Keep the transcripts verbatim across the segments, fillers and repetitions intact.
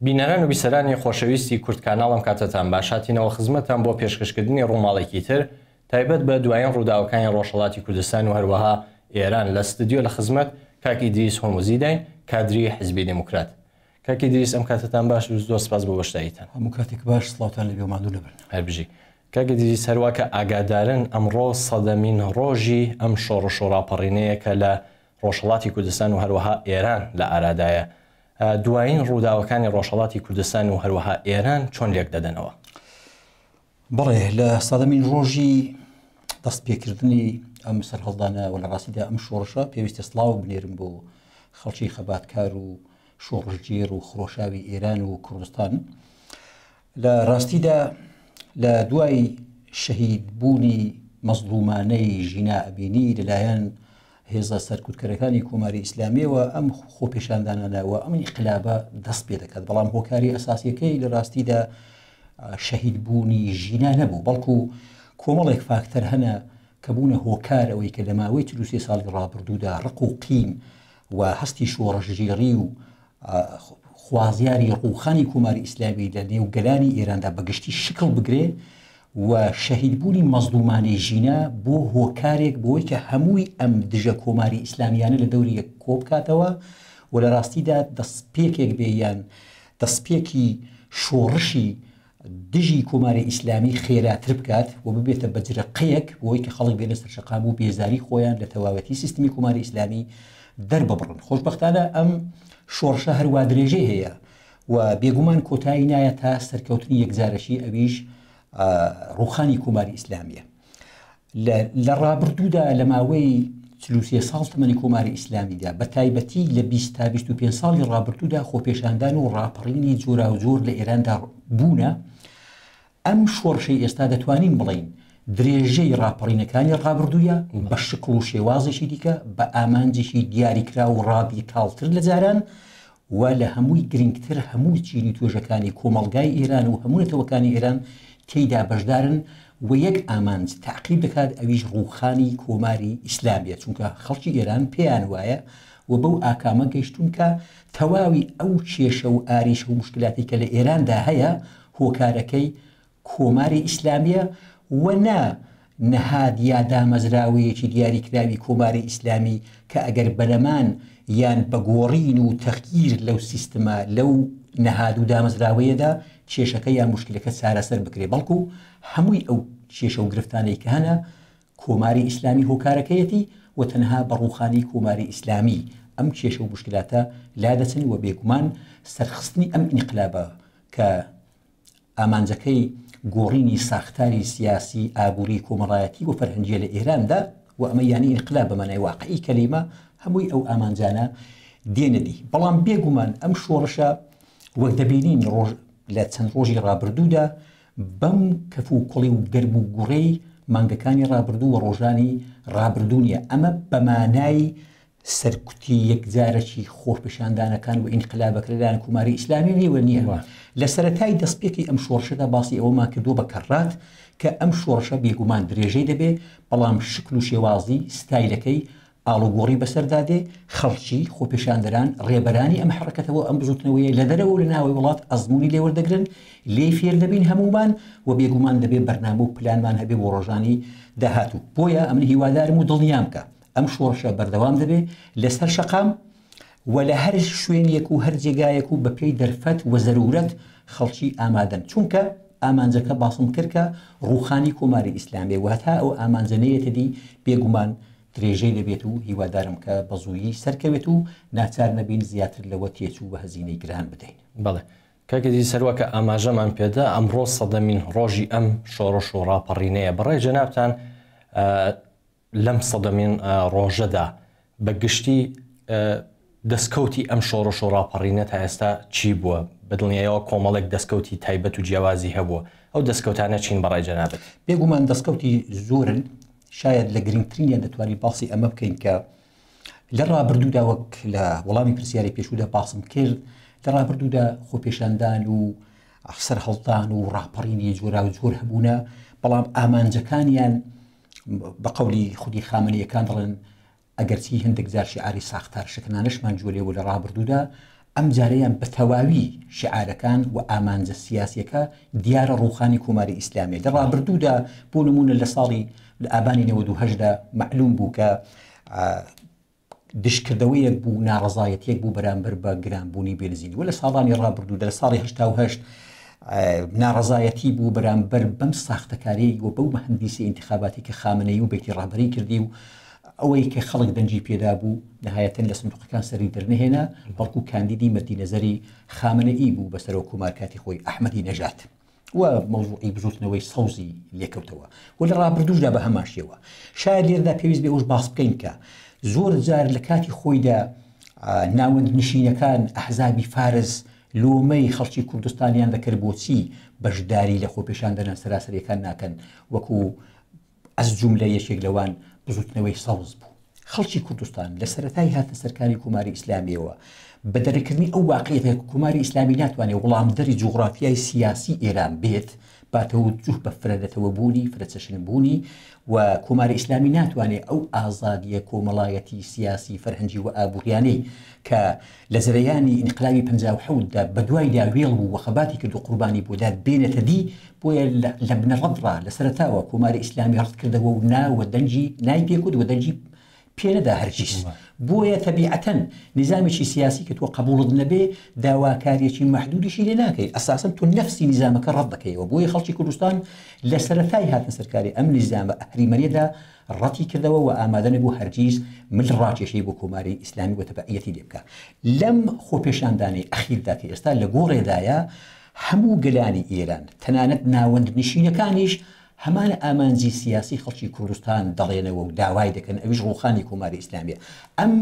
بینەران و بیسەرانی خۆشەویستی کورد کاناڵم کاتتان باش هاتینەوە خزمەتان بۆ پێشکەشکردنی ڕووماڵێکی تر تایبەت بە دوایین ڕووداوەکانی ڕۆژهەڵاتی کوردستان و هەروەها ئێران لە ستودیۆ لە خزمەت کاکی ئیدریس هۆرموزیداین کادری حیزبی دموکرات. کاکی ئیدریس ئەم کاتتان باش و زۆر سپاس بۆ بەشداریتان. هەموو کاتێک باش سڵاوتان لەبێ و ماندوو لەبن. هەربژی کاکی ئیدریس هەروە کە ئاگادارن ئەمڕۆ سەدەمین ڕۆژی ئەم شۆڕش و ڕاپەڕینەیە کە لە ڕۆژهەڵاتی کوردستان و هەروەها ئێران لە ئارادایە. دوایین ڕووداوەکانی ڕۆژهەڵاتی کوردستان و هەروەها ئێران چۆن لێک دەدەنەوە؟ بەڵێ لە سەدەمین ڕۆژی دەستپێکردنی ئەم سەرهەڵدانە و لە ڕاستیدا ئەم شۆڕشە پێویستە سڵاو بنێرم بۆ خەڵکی خەباتکار و شۆڕژگێر و خڕۆشاوی ئێران و کوردستان. لە ڕاستیدا لە دوای شەهیدبوونی مەزلومانەی ژینا ئەبینی لەلایەن هێزە سەرکوتکەرەکانی کۆماری ئیسلامیەوە ئەم خۆپێشاندانانەوە ئەم ئینقلابە دەست پێ دەکات، بەڵام هۆکاری ئەساسیەکەی لە ڕاستیدا شەهیدبوونی ژینا نەبوو، بەڵکو کۆمەڵێک فاکتەر هەنە کە بوونە هۆکار ئەوەی کە لە ماوەی چل و سێ ساڵی ڕابردوودا ڕق و قیم و هەستی شۆڕژگێڕی و خوازیاری ڕووخانی کۆماری ئیسلامی لە نێوگەلانی ئێراندا بەگشتی شکل بگرێ و شەهیدبوونی مەزلومانی ژینا بۆ هۆکارێک بۆی کە هەمووی ئەم دژە کۆماری ئیسلامیانە لە دەوری یەک کۆبکاتەوە و لە ڕاستیدا دەستپێکێک بێیان دەستپێکی شۆڕشی دژی کۆماری ئیسلامی خێراتر بکات و ببێتە بەجرەقەیەک بۆی کە خەڵک بێنە سەر شەقام و بێزاری خۆیان لە تەواوەتی سیستمی کۆماری ئیسلامی دەرببڕن. خۆشبەختانە ئەم شۆڕشە هەروە درێژەی هەیە و بێگومان کۆتایی نایە تا سەرکەوتنی یەکجارەشی ئەویش ڕووخانی کۆماری ئیسلامیە. لە ڕابردوودا لە ماوەی چل و سێ ساڵ تەمەنی کۆماری ئیسلامیدا بە تایبەتی لە بیست تا بیست و پێنج ساڵی ڕابردوودا خۆپێشاندان و ڕاپەڕینی جۆرا و جۆر لە ئێراندا بوونە. ئەم شۆڕشەی ئێستا دەتوانین بڵین درێژەی ڕاپەڕینەکانی ڕابردوویە بە شکل و شێوازێکی دیکە بە ئامانجێکی دیاریکرا و ڕادیکاڵتر لە جاران و لە هەمووی گرنگتر هەموو چینی توێژەکانی کۆمەڵگای ئێران و هەموو نەتەوەکانی ئێران تێیدا بەشدارن و یەک ئامانج تاقیب دەکات ئەویش ڕووخانی کۆماری ئیسلامیە، چونکە خەڵکی ئێران پێیان وایە و بەو ئاکامە گەیشتون کە تەواوی ئەو کێشە و ئاریشە و مشکلاتی کە لە ئێراندا هەیە هۆکارەکەی کۆماری ئیسلامیە و نا نەهاد یا دامەزراوەیەکی دیاریکراوی کۆماری ئیسلامی کە ئەگەر بەلەمان یان بەگۆڕین و تەغییر لەو سیستەمە لەو نەهاد و دامەزراوەیەدا کێشەکە یان مشکلەکە چارەسەر بکرێ، بەڵکو هەمووی ئەو کێشە و گرفتانەی کە هەنە کۆماری ئیسلامی هۆکارەکەیەتی و تەنها بە ڕووخانی کۆماری ئیسلامی ئەم کێشە و مشکلاتە لا دەچن و بێگومان سەرخستنی ئەم ئینقلابە کە ئامانجەکەی گۆڕینی ساختاری سیاسی ئابووری کۆمەڵایەتی و فەرهەنگیە لە ئێراندا و ئەمە یانی ئینقلاب بەمانای واقعی کەلیمە هەمووی ئەو ئامانجانە دێنەدی. بەڵام بێگومان ئەم شۆڕشە وەک دەبینین لە چەند ڕۆژی ڕابردوودا بەم کەف و کوڵی و گەرم و گوڕەی مانگەکانی ڕابردوو و ڕۆژانی ڕابردوو نیە. ئەمە بەمانای سەرکوتی یەکجارەکی خۆپێشاندانەکان و ئینقلابەکە لەلایەن کۆماری ئیسلامی نیوە نییە. لە سەرەتای دەستپێکی ئەم شۆڕشەدا باسی ئەوەمان کردووە بە کەڕات کە ئەم شۆڕشە بێگومان درێژەی دەبێ، بەڵام شکل و شێوازی ستایلەکەی ئاڵوگۆڕی بەسەردادێ خەڵکی خۆپێشاندەران ڕێبەرانی ئەم حرەکەتەوە ئەم بزوتنەوەیە لە دەرەوە لە ناوەی وڵات ئەزمموی لێوەردەگرن لێ فێر دەبین هەمومان و بێگومان دەبێ بەرنامە و پلانمان هەبێ بۆ ڕۆژانی داهاتوو. بۆیە ئەمن هیوادارم و دڵنیام کە ئەم شۆڕشە بەردەوام دەبێ لەسەر شەقام و لە هەر شوێنێک و هەر جێگایەک و بەپێی دەرفەت و زەرورەت خەڵکی ئامادەن، چونکە ئامانجەکە باسم کردکە ڕووخانی کۆماری ئیسلامی و هەتا ئەو ئامانجەنەیەتەدی بێگومان درێژەی دەبێت و هیوادارم کە بە زوویی سەرکەوێت و ناچار نەبین زیاتر لەوە تێچوو بە هەزینەی گران بدەین. بەڵێ کاکەدی سەروەکە ئاماژەمان پێدا ئەمڕۆ سەدەمین ڕۆژی ئەم شۆڕش و ڕاپەڕینەیە بەڕێ جەنابتان لەم سەدەمین ڕۆژەدا بەگشتی دەستکەوتی ئەم شۆڕش و ڕاپەڕینە تا ئێستا چی بووە؟ بەدڵنیایەوە کۆمەڵێک دەستکەوتی تایبەت و جیاوازی هەبووە، ئەو دەستکەوتانە چین بەڕێ جەنابەت؟ بێگومان دەستکەوتی زۆرن، شاید لە گرنگترینیان دەتوانین باسی ئەمە بکەین کە لە ڕابردوودا وەک لە وەڵامی پرسیاری پێشوودا باسم کرد لە ڕابردوودا خۆپێشاندان و سەرهەڵدان و ڕاپەڕینی جۆرا و جۆر هەبوونە، بەڵام ئامانجەکانیان بە قەولی خودی خامنەیەکان دەڵێن ئەگەرچی هەندێک جار شیعاری ساختار شکنانەشمان جوولێەوە لە ڕابردوودا، ئەم جارەیان بە تەواوی شعارەکان و ئامانجە سیاسیەکە دیارە ڕوخانی کۆماری ئیسلامی لە ڕابردوودا بۆ نمونە لە ساڵی لە ئابانی نەوەد و هەژدا معلوم بوو کە دشکردەوەیەک بوو ناڕزایەتێک بوو بەرامبەر بە گرانبوونی بێنزین و لە ساڵانی ڕابردوو لە ساڵی هەشتا و هەشت ناڕزایەتی بوو بەرامبەر بەم ساختەکاری و بەو مەهەندیسی انتخاباتی کە خامنەی و بێتی ڕابەری کردی و ئەوەی کە خەڵک دەنجی پێدا بوو نهایەتەن لە سندوقەکان سەری دەرنەهێنا بەڵکو کاندیدی مەدی نەزەری خامنەئی بوو بەسەرەوە کۆمارکاتی خۆی ئەحمەدی نەژات و مەوزوعی بزوتنەوەی سەوزی لێکەوتەوە و لە ڕابردووشدا بە هەمان شێوە شاید لێردا پێویست بێ ئەوش باس بکەین کە زۆر جار لە کاتی خۆیدا ناوەند نشینەکان ئەحزابی فارس لۆمەی خەڵکی کوردستانیان دەکرد بۆچی بەشداری لە خۆپێشاندنە سەراسەریەکان ناکەن وەکو ئەس جوملە یەکێک لەوان بزوتنەوەی سەوز بوو خەڵکی کوردستان لە سەرەتای هاتە سەرکاری کۆماری ئیسلامیەوە بە دەرەکردنی ئەو واقعیەتە کۆماری ئیسلامی ناتوانێت وەڵامدەری جوغرافیای سیاسی ئێران بێت باتەوەجوه بە فرەدەتەوە بوونی فرەچەشن بوونی و کۆماری ئیسلامی ناتوانێت ئەو ئازادیە کۆمەڵایەتی سیاسی فەرهەنگی و ئابووریانەی کە لە زەرەیانی ئینقلابی پەنجاو و حەوتدا بە دوایدا وێڵ بوو و خەباتی کرد و قوربانی بۆ داد بێنێتە دی بۆیە لە بنەڕەتڕا لە سەرەتاوە کۆماری ئیسلامی ڕەت کردەوە و ناوە دەنجی نای پێکوت و دەنجی پێنەدا هەرگیز بۆیە تەبیعەتەن نظامێکی سیاسی کە تۆ قبوڵت نەبێ داواکاریەکی مەحدودیشی لێ ناکەی ئەساساً تۆ نەفسی نظامەکە ڕەت دەکەیەوە بۆیە خەڵکی کوردستان لە سەرەتای هاتنە سەرکاری ئەم نظامە ئەهریمەنیەدا ڕەتی کردەوە و ئامادە نەبوو هەرگیز مل ڕاکێشەی بۆ کۆماری ئیسلامی و تەبعیەتی لێ بکە لەم خۆپێشاندانی ئەخیردا کە ئێستا لە گۆڕێدایە هەموو گەلانی ئێران تەنانەت ناوەند نشینەکانیش هەمان ئامانجی سیاسی خەڵکی کوردستان دەڵێنەوە و داوای دەکەن ئەویش ڕوخانی کۆماری ئیسلامیە ئەم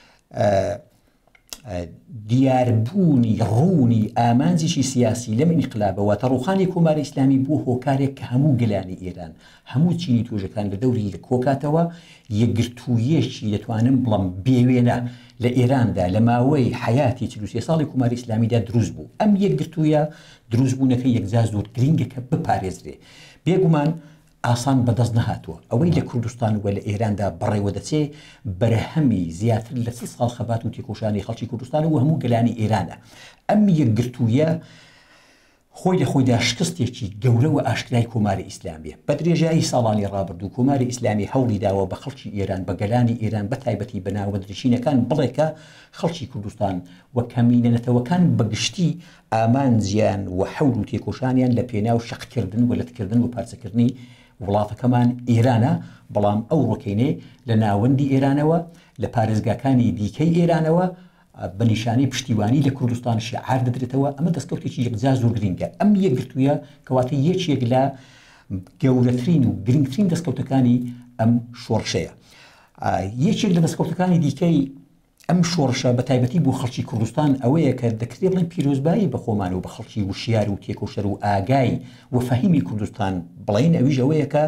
دیاربوونی ڕوونی ئامانجیشی سیاسی لەم ئینقلابەوە تا ڕوخانی کۆماری ئیسلامی بوو هۆکارێک کە هەموو گەلانی ئێران هەموو چینی تۆژەکان لە دەوری کۆکاتەوە یەکگرتوویەکی دەتوانم بڵم بێوێنە لە ئێراندا لە ماوەی حیاتی چل و سێ ساڵی کۆماری ئیسلامیدا دروست بوو ئەم یەکگرتوویە دروستبوونەکە یەکجار زۆر گرنگەکە بپارێزرێ بێگومان ئاسان بەدەست نەهاتووە ئەوەی لە کوردستان و لە ئێراندا بەڕێوە دەچێ بەرهەمی زیاتر لە سە ساڵ خەبات و تێکۆشانی خەڵکی کوردستان و هەموو گەلانی ئێرانە ئەم یەکگرتوویە خۆی لە خۆیدا شکستێکی گەورە و ئاشکرای کۆماری ئیسلامیە بە درێژایی ساڵانی ڕابردوو کۆماری ئیسلامی هەوڵی داوە بە خەڵکی ئێران بە گەلانی ئێران بە تایبەتی بە ناوەندنشینەکان بڵێکە خەڵکی کوردستان و کەمینەتەوەکان بەگشتی ئامانجیان و حەول و تێکۆشانیان لە پێناو شەقکردن و لەتکردن و پارچەکردنی وڵاتەکەمان ئێرانە بەڵام ئەو ڕۆکەینێ لە ناوەندی ئێرانەوە لە پارێزگاکانی دیکەی ئێرانەوە بە نیشانەی پشتیوانی لە کوردستان شعار دەدرێتەوە ئەمە دەستکەوتێکی یەکجار زۆر گرنگە ئەم یەکگرتوویە کەواتە یەکێک لە گەورەترین و گرنگترین دەستکەوتەکانی ئەم شۆڕشەیە یەکێک لە دەستکەوتەکانی دیکەی ئەم شۆڕشە بە تایبەتی بۆ خەڵکی کوردستان ئەوەیە کە دەکرێت بڵێن پیرۆزبایی بە خۆمان و بە خەڵکی وشیار و تێکۆشەر و ئاگای و فەهیمی کوردستان بڵین ئەویش ئەوەیە کە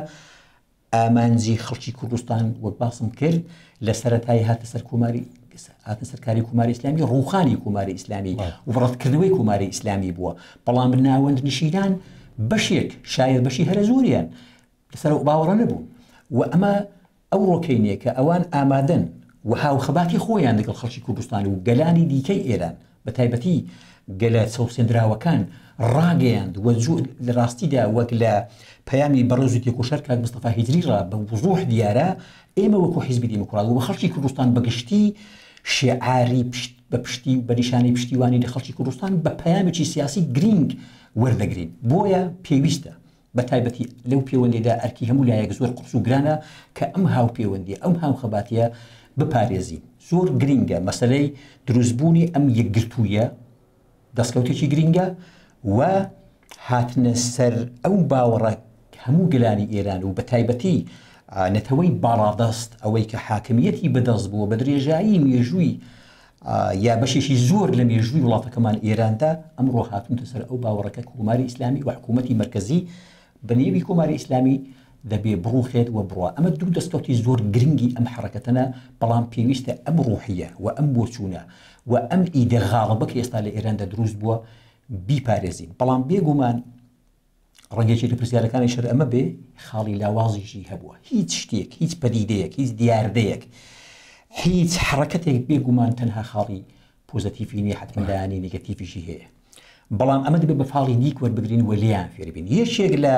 ئامانجی خەڵکی کوردستان وەک باسم کرد لە سەرەتای هاتە سەر کۆماری هاتە سەرکاری کۆماری ئیسلامی ڕوخانی کۆماری ئیسلامی و ڕەتکردنەوەی کۆماری ئیسلامی بووە بەڵام ناوەند نشینان بەشێک شاید بەشی هەرە زۆریان لەسەر باوەڕە نەبوو و ئەمە ئەو ڕۆکەینێ کە ئەوان ئامادەن و هاوخەباتی خۆیان لەگەڵ خەڵکی کوردستان و گەلانی دیکەی ئێران بە تایبەتی گەلە چەوسێنراوەکان ڕاگەیاند و لە ڕاستیدا وەک لە پەیامی بەڕێز و تێکۆشەر کاک مستەفا هیجریڕا بە وضوح دیارە ئێمە وەکو حیزبی دیموکرات و بە خەڵکی کوردستان بەگشتی شعاری بە پشتی بە نیشانەی پشتیوانی لە خەڵکی کوردستان بە پەیامێکی سیاسی گرنگ وەردەگرین بۆیە پێویستە بە تایبەتی لەو پەیوەندیدا ئەرکی هەموو لایەک زۆر قورس و گرانە کە ئەم هاو پەیوەندی ئەم هاو خەباتیە بپارێزی زۆر گرنگە مەسەلەی دروستبوونی ئەم یەکگرتوویە دەستکەوتێکی گرنگە و هاتنە سەر ئەو باوەڕە هەموو گەلانی ئێران و بە تایبەتی نەتەوەی باڕادەست ئەوەی کە حاکمیەتی بەدەست بووە بە درێژایی مێژووی یا بەشێکی زۆر لە مێژووی وڵاتەکەمان ئێراندا ئەمڕۆ هاتوونتە سەر ئەو باوەڕەکە کۆماری ئیسلامی و حکوومەتی مرکزی بە نێوی کۆماری ئیسلامی دەبێ بڕوخێت و بڕوە ئەمە دوو دەستکەوتی زۆر گرنگی ئەم حرەکەتەنە بەڵام پێویستە ئەم ڕوحیە و ئەم بۆچوونە و ئەم ئیدە غاڵبە کە ئێستا لە ئێراندا دروست بووە بیپارێزین بەڵام بێگومان ڕەنگێکی لە پرسیارەکانی شەر ئەمە بێ خاڵی لاوازیشی هەبووە هیچ شتێک هیچ پەدیدەیەک هیچ دیاردەیەک هیچ حرەکەتێک بێگومان تەنها خاڵی پۆزەتیفی نیە حتمما لایانی نێگەتیڤیشی هەیە بەڵام ئەمە دەبێت بە فاڵی دیک وەربگرین و لێیان فێربین یەکێک لە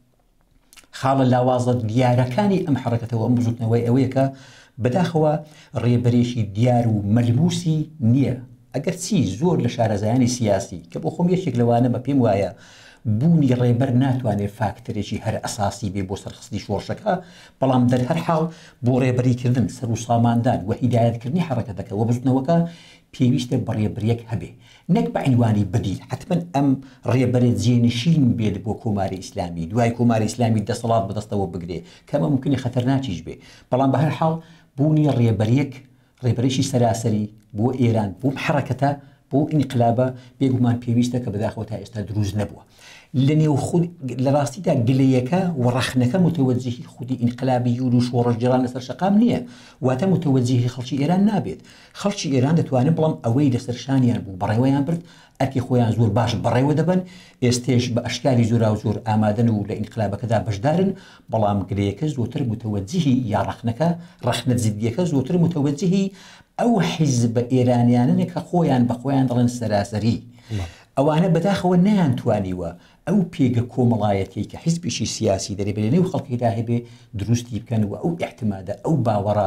خاڵە لاوازە دیارەکانی ئەم حرەکەتەوە ئەم بزوتنەوەی ئەوەیە کە بەداخەوە ڕێبەرێکی دیار و مەلموسی نییە ئەگەر چی زۆر لە شارەزایانی سیاسی کە بۆ خۆم یەکێک لەوانە بە پێم وایە بوونی ڕێبەر ناتوانێت فاکتەرێکی هەر ئەساسی بێ بۆ سەرخستی شۆڕشەکە بەڵام دەرهەر حاڵ بۆ ڕێبەریکردن سەر و ساماندان و هیدایەتکردنی حرەکەتەکە و بزوتنەوەکە پێویستە بە ڕێبەریەک هەبێ نەک بە عنوانی بدیل حتمما ئەم ڕێبەرێت جێنشین بێت بۆ کۆماری ئیسلامی دوای کۆماری ئیسلامی دەسەڵات بەدەستەوە بگرێ کەمە ممکنی خەتەرناکیش بێ بەڵام بە هەر حاڵ بوونی ڕێبەریەک ڕێبەرێکی سەراسەری بۆ ئێران بۆ حرەکەتە بۆ ئینقلابە بێگومان پێویستە کە بەداخەوە تا ئێستا دروست نەبووە لە نێو خود لە ڕاستیدا گلەیەکە و ڕەخنەکە متوەجهی خودی ئینقلابی یور و شۆڕەشجێران لەسەر شەقام نییە واتە متوەجهی خەڵکی ئێران نابێت خەڵکی ئێران دەتوانێت بڵام ئەوەی لەسەر شانیان بوو بەڕێوەیان برد ئەرکی خۆیان زۆر باش بەڕێوە دەبن ئێستێش بە ئەشکاری زۆرا و زۆر ئامادەن و لە ئینقلابەکەدا بەشدارن بەڵام گلەیەکە زۆرتر متوەجهی یا ڕەخنەکە ڕەخنە جدیەکە زۆرتر متوەجهی ئەو حیزب ئێرانیانە کە خۆیان بە خۆیان دەڵێن سەراسەری ئەوانە بەداخەوە نەیانتوانیوە ئەو پێگە کۆمەڵایەتی کە حیزبێکی سیاسی دەرێ بێ نێو خەڵکیدا هەبێ دروستی بکەن و ئەو احتمادە ئەو باوەڕە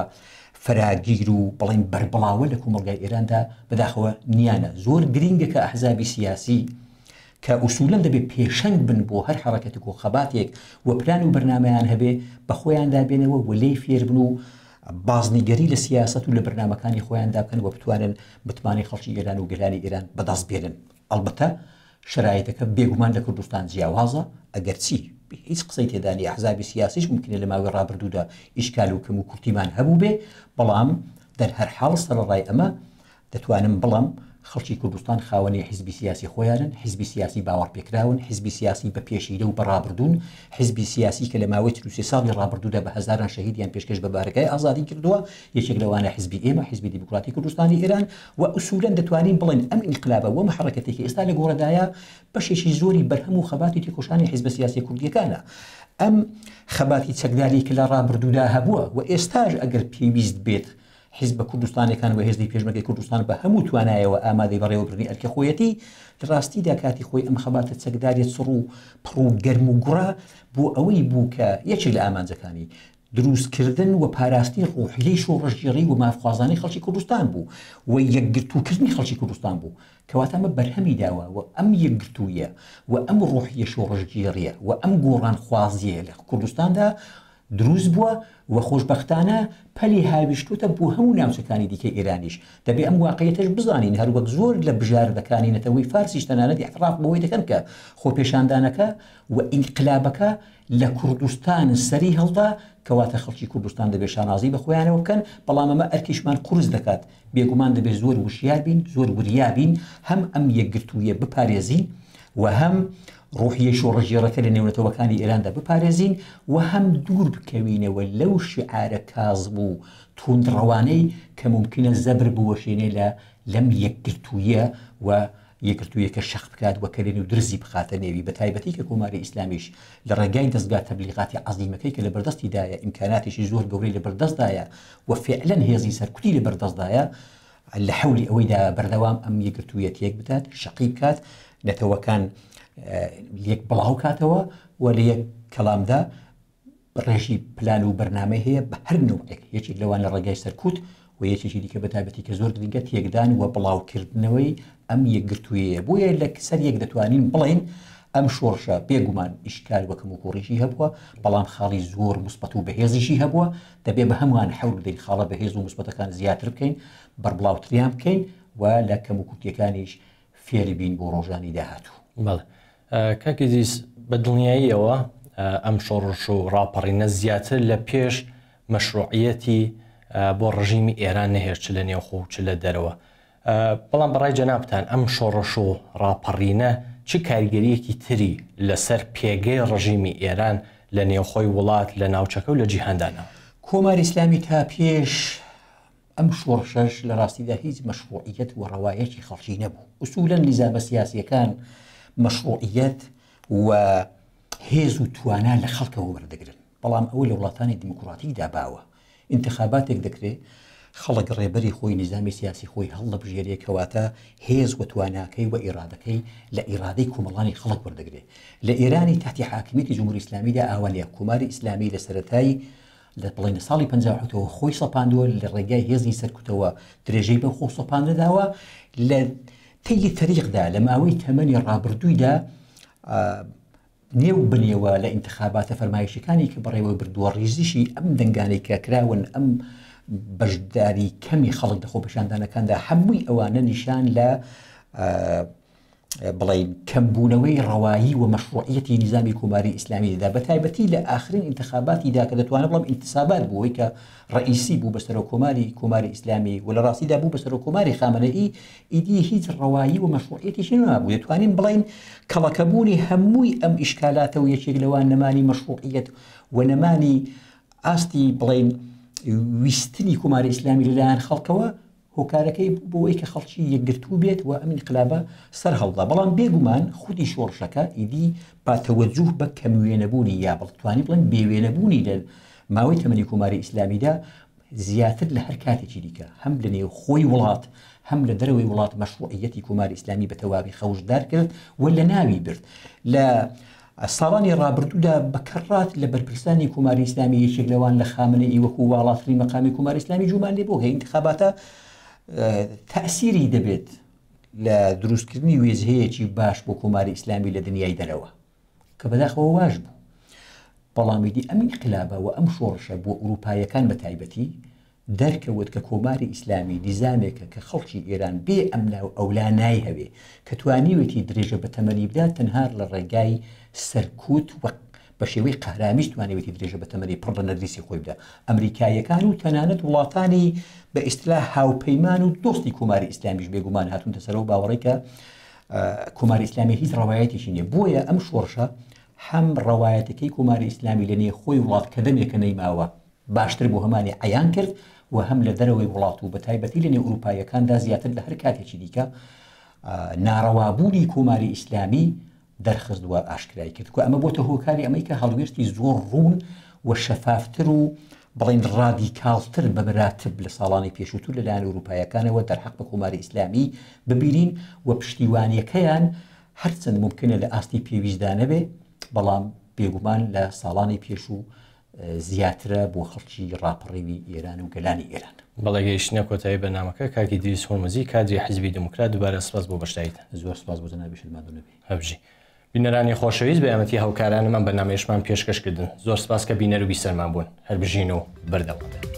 فراگیر و بڵین بەربڵاوە لە کۆمەلگای ئێراندا بەداخەوە نیانە زۆر گرینگە کە ئەحزابی سیاسی کە ئوسوولەن دەبێت پێشەنگ بن بۆ هەر حرەکەتێک و خەباتێک و پلان و بەرنامەیان هەبێ بە خۆیاندا بێنەوە و لێی فێر بن و بازنیگەری لە سیاست و لە بەرنامەکانی خۆیاندا بکەن و بتوانن بتمانی خەڵکی ئێران و گەلانی ئێران بەدەست بێنن ئەڵبەتە شرایطەکە بێگومان لە کوردستان جیاوازە ئەگەر چی هیچ قسەی تێدانی ئەحزابی سیاسیش ممکنە لە ماوەی ڕابردوودا ئیشکال و کەم و کورتیمان هەبوو بێ بەڵام دەرهەر حاڵ سەرڕای ئەمە دەتوانم بڵم خەڵکی کوردستان خاوەنی حیزبی سیاسی خۆیانن حیزبی سیاسی باوەڕ پێکراون حیزبی سیاسی بە پێشیرە و بەڕابردوون حیزبی سیاسی کە لە ماوەی چل و سێ ساڵی ڕابردوودا بە هەزاران شەهیدیان پێشکەش بە بارەکەی ئازادی کردووە یەکێک لەوانە حیزبی ئێمە حیزبی دیموکراتی کوردستانی ئێران و ئوسوولەن دەتوانین بڵێن ئەم ئینقلابە وەم حرەکەتێکی ئێستا لە گۆڕەدایە بەشێکی زۆری بەرهەم و خەباتی تێکۆشانی حیزب سیاسی کوردیەکانە ئەم خەباتی چەکداری کە لە ڕابردوودا هەبووە و ئێستاش ئەگەر پێویست بێت حیزب کوردستانەکان و هێزی پێشمەرگەی کوردستان بە هەموو توانایەوە ئامادەی بەڕێوەبردنی ئەرکە خۆیەتی لە ڕاستیدا کاتی خۆی ئەم خەباتە چەکداریە سڕ و پڕ و گەرم و گوڕا بۆ ئەوەی بوو کە یەکێک لە ئامانجەکانی دروستکردن و پاراستنی ڕۆحیەی شۆڕەشگێڕی و مافخوازانی خەڵکی کوردستان بوو و یەکگرتووکردنی خەڵکی کوردستان بوو کەواتە ئەمە بەرهەمی داوە و ئەم یەکگرتوویە و ئەم ڕۆحیە شۆڕەشگێڕیە و ئەم گۆڕان خوازیە لە کوردستاندا دروست بووە و خۆشبەختانە پەلی هاویشتوتە بۆ هەموو ناوچەکانی دیکەی ئێرانیش دەبێ ئەم واقعیەتەش بزانین هەروەک زۆر لە بژاردەکانی نەتەوەی فارسیش تەنانەت احتراف بەوەی دەکەن کە خۆپێشاندانەکە و ئینقلابەکە لە کوردستان سەری هەڵدا کەواتە خەڵکی کوردستان دەبێ شانازی بە خۆیانەوە بکەن بەڵام ئەمە ئەرکیشمان قورس دەکات بێگومان دەبێ زۆر وشیار بین زۆر وریابین هەم ئەم یەکگرتوویە بپارێزین و هەم ڕۆحیە شۆڕەژێڕەکە لە نێونەتەوەکانی ئێراندا بپارێزین و هەم دوور بکەوینەوە لەو شعارە کاذب و توندڕەوانەی کە ممکنە زەبر بوەشێنێ لە لەم یەکگرتوویە و یەکگرتوویەکە شەق بکات و کەلێن و درزی بخاتە نێوی بە تایبەتی کە کۆماری ئیسلامیش لە ڕێگای دەستگا تەبلیغاتی عەزیمەکەی کە لە بەردەستیدایە ئیمکاناتێکی زۆر گەورەی لە بەردەستدایە و فعلەن هێزی سەرکوتی لە بەردەستدایە لە حەولی ئەوەیدا بەردەوام ئەم یەکگرتوویەتیەک بکات شەقی بکات نەتەوەکان یەک بڵاو کاتەوە و لە یەک کەلامدا ڕێژی پلان و بەرنامەی هەیە بە هەر نوعێک یەکێک لەوان لە ڕێگای سەرکوت و یەکێکی دیکە بەتایبەتی کە زۆر گرنگە تێکدان و بڵاوکردنەوەی ئەم یەکگرتوویەیە بۆیە لە سەر یەک دەتوانین بڵێن ئەم شۆڕشە بێگومان ئیشکال وەکەم و کوڕیشی هەبووە بەڵام خاڵی زۆر مثبەت و بەهێزیشی هەبووە دەبێ بە هەمووان حەول بدەین خاڵە بەهێز و مثبەتەکان زیاتر بکەین بەربڵاوتریان بکەین و لە کەم و کورتیەکانیش فێری بین بۆ ڕۆژانی داهاتوو. بەڵێ کاکی دیس بە دڵنیاییەوە ئەم شۆڕش و ڕاپەڕینە زیاتر لە پێش مەشروعیەتی بۆ ڕژیمی ئێران نەهێش چ لە نێوخۆ چ لە دەرەوە بەڵام بەڕای جەنابتان ئەم شۆڕش و ڕاپەڕینە چ کاریگەریەکی تری لەسەر پێگەی ڕژیمی ئێران لە نێوخۆی وڵات لە ناوچەکە و لە جیهاندانەوە کۆماری ئیسلامی تا پێش ئەم شۆڕشەش لە ڕاستیدا هیچ مەشروعیەت و ڕەوایەکی خەڵکی نەبوو ئوسوولەن نیزامە سیاسیەکان مەشروعیەت و هێز و توانا لە خەڵکەوە وەردەگرن بەڵام ئەوە لە وڵاتانی دیموکراتی داباوە انتخاباتێک دەکرێت خەڵک ڕێبەری خۆی نظامی سیاسی خۆی هەڵە بژێریە کەواتە هێز و تواناکەی و ئیرادەکەی لە ئیرادەی کۆمەڵانی خەڵک وەردەگرێت. لە ئێرانی تحتی حاکمیەتی جمهوری ئیسلامیدا ئاوانەیە کوماری ئیسلامی لە سەرەتایی لە بڵێن ساڵی پەنجا و حوتەوە خۆی سەپاندووە لە ڕێگای هێزی سەرکوتەوە درێژەی بە خۆ سەپاندەداوە لە تەیلی تەریقدا لە ماوەی تەمەنی ڕابردوویدا نێو بنیەوە لە ئینتخاباتە فەرمایشەکانی کە بەڕێوە بردووە ڕیزیشی ئەم دەنگانەی کە کراون ئەم بەشداری کەمی خەڵک دەخۆ بەشاندانەکاندا هەمووی ئەوانە نیشان لە بڵین کەمبوونەوەی ڕەوایی و مەشروعیەتی نظامی کۆماری ئیسلامی دەدا بە تایبەتی لە ئاخرین ئینتخاباتیدا کە دەتوانێت بڵام ئینتسابات بووەوەی کە ڕئیسی بوو بەسەر کۆماری کۆماری ئیسلامی و لە ڕاستیدا بوو بەسەر کۆماری خامنەئی ئیدی هیچ ڕەوایی و مەشروعیەتیشی نەبوو. دەتوانین بڵین کەڵەکەبوونی هەمووی ئەم ئیشکالاتە و یەکێک لەوان نەمانی مەشروعیەت و نەمانی ئاستی بڵین ویستنی کۆماری ئیسلامی لەلایەن خەڵکەوە هۆکارەکەی بۆەوەی کە خەڵکی یەکگرتوو بێت و ئەم انقلابە سەر هەڵدا. بەڵام بێگومان خودی شۆڕشەکە ئیدی با تەوەجوه بە کەموێنەبوونی یا بڵتوانی بڵێن بێوێنەبوونی لە ماوەی تەمەنی کۆماری ئیسلامیدا زیاتر لە هەر کاتێکی دیکە هەم لە نێو خۆی وڵات هەم لە دەرەوەی وڵات مەشروعیەتی کۆماری ئیسلامی بە تەواوی خەوشدار کرد و لە ناوی برد. لە ساڵانی ڕابردوودا بەکەڕات لە بەرپرسانی کۆماری ئیسلامی یەکێک لەوان لە خامنەئی وەکو واڵاتترین مەقامی کۆماری ئیسلامی جومان لێ بۆ هەیە انتخاباتە تەأسیری دەبێت لە دروستکردنی وێزهەیەکی باش بۆ کۆماری ئیسلامی لە دنیای دەرەوە کە بەداخەوە واش بوو. بەڵامیدی ئەم انقلابە و ئەم شۆڕشە بۆ ئوروپایەکان بە تایبەتی دەرکەوت کە کۆماری ئیسلامی نیزامێکە کە خەڵکی ئێران بێ ئەمنا و ئەولا نای هەوێ کە توانیوێتی درێژە بە تەمەنی بدات تەنها لە ڕێگای سەرکوت و بە شێوەی قەهرامیش توانێتی درێژە بە تەمەنی پڕ لە نەردیسی خۆی بدا. ئەمریکایەکان و تەنانەت وڵاتانی بە ئیستیلاح هاوپەیمان و دۆستی کۆماری ئیسلامیش بێگومان هاتوونتە سەرەوە باوەڕێ کە کۆماری ئیسلامی هیچ ڕەوایەتێکی نییە. بۆیە ئەم شۆڕشە هەم ڕەوایەتەکەی کۆماری ئیسلامی لە نێو خۆی وڵات کە دەمێکە نەیماوە باشتر بۆ هەمانی عەیان کرد و هەم لە دەرەوەی وڵات و بە تایبەتی لە نێو ئوروپایەکاندا زیاتر لە هەر کاتێکی دیکە ناڕەوابوونی کۆماری ئیسلامی دەرخستووە ئاشکرای کرد و ئەمە بۆتە هۆکاری ئەمەی کە هەڵوێستی زۆر ڕوون و شەفافتر و بڵین ڕادیکالتر بە مراتب لە ساڵانی پێشووتر لەلایەن ئوروپایەکانەوە دەرحەق بە کۆماری ئیسلامی ببینین و پشتیوانیەکەیان هەرچەند ممکنە لە ئاستی پێویستدا نەبێ بەڵام بێگومان لە ساڵانی پێشوو زیاترە بۆ خەڵکی ڕاپەڕێوی ئێران و گەلانی ئێران. بەڵێگەیشتنە کۆتایی بەنامەکە کاکی دیریس هۆرمزی کادری حیزبی دموکرات دووبارە سپاس بۆ بەشداریت. زۆر سپاس بۆ جەنابی شلماندونەبی. هەبژی بینەرانی خۆشەویست بە یارمەتی هاوکارانمان بەنامەیەشمان پێشکەشکردن. زۆر سپاس کە بینەر و بیسەرمان بوون. هەر بژین و بەردەوام.